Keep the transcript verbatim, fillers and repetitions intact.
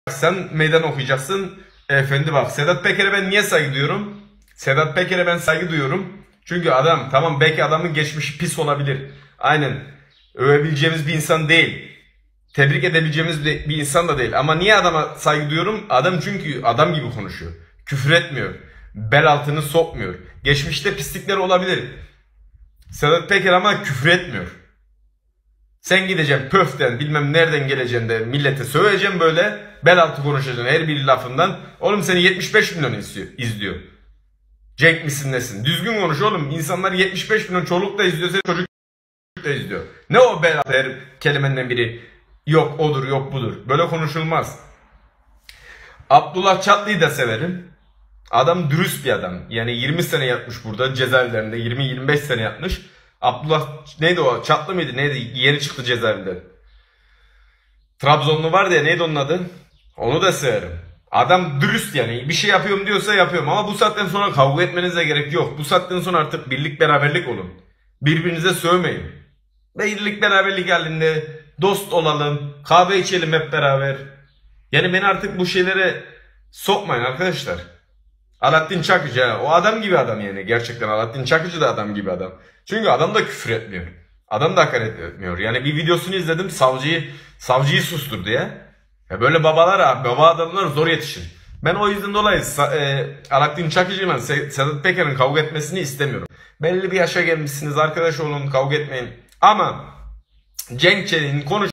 Sen meydan okuyacaksın. Efendi bak, Sedat Peker'e ben niye saygı duyuyorum? Sedat Peker'e ben saygı duyuyorum. Çünkü adam, tamam belki adamın geçmişi pis olabilir. Aynen. Övebileceğimiz bir insan değil. Tebrik edebileceğimiz bir insan da değil. Ama niye adama saygı duyuyorum? Adam çünkü adam gibi konuşuyor. Küfür etmiyor. Bel altını sokmuyor. Geçmişte pislikler olabilir. Sedat Peker ama küfür etmiyor. Sen gideceksin pöften bilmem nereden geleceksin de millete söyleyeceğim böyle. Bel altı konuşacaksın her bir lafından. Oğlum seni yetmiş beş milyon izliyor. izliyor. Cenk misin nesin? Düzgün konuş oğlum. İnsanlar yetmiş beş milyon çoluk da izliyor. Seni çocuk da izliyor. Ne o bel altı her kelimenden biri? Yok odur yok budur. Böyle konuşulmaz. Abdullah Çatlı'yı da severim. Adam dürüst bir adam. Yani yirmi sene yatmış burada cezaevlerinde. yirmi yirmi beş sene yatmış. Abdullah neydi o? Çatlı mıydı? Neydi? Yeni çıktı cezaevinden. Trabzonlu vardı ya, neydi onun adı? Onu da severim. Adam dürüst yani. Bir şey yapıyorum diyorsa yapıyorum. Ama bu saatten sonra kavga etmenize gerek yok. Bu saatten sonra artık birlik beraberlik olun. Birbirinize sövmeyin. Birlik beraberlik halinde dost olalım. Kahve içelim hep beraber. Yani beni artık bu şeylere sokmayın arkadaşlar. Alaaddin Çakıcı ha. O adam gibi adam yani. Gerçekten Alaaddin Çakıcı da adam gibi adam. Çünkü adam da küfür etmiyor. Adam da hakaret etmiyor. Yani bir videosunu izledim, savcıyı savcıyı susturdu ya. Ya böyle babalar, baba adamlar zor yetişir. Ben o yüzden dolayı e, Alaaddin Çakıcı ile Sedat Peker'in kavga etmesini istemiyorum. Belli bir yaşa gelmişsiniz, arkadaş olun, kavga etmeyin. Ama Cenk Çelik'in konuş